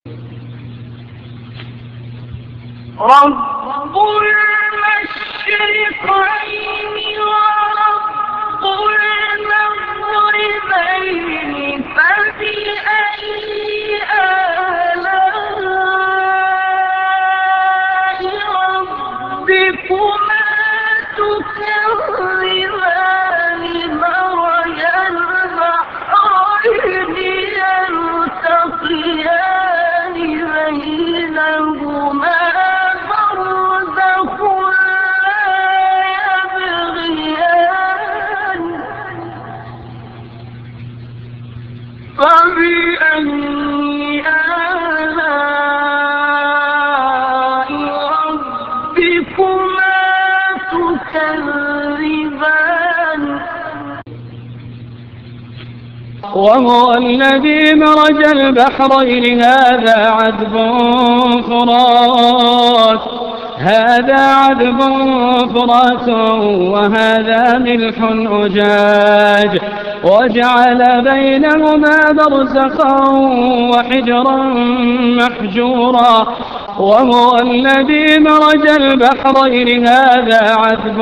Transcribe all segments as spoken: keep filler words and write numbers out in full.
رب المشرقين ورب المغربين فبأي آلاء ربكما تكذبان مرج البحرين يلتقيان بينهما فبأي آلاء ربكما تكذبان وهو الذي مرج البحرين هذا عذب فرات هذا عذب فرات وهذا ملح أجاج وجعل بينهما برزخا وحجرا محجورا وهو الذي مرج البحرين هذا عذب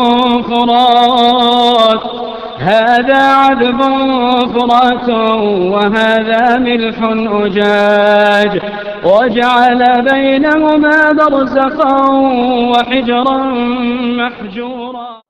فرات هذا عذب فرات وهذا ملح أجاج وجعل بينهما برزخا وحجرا محجورا.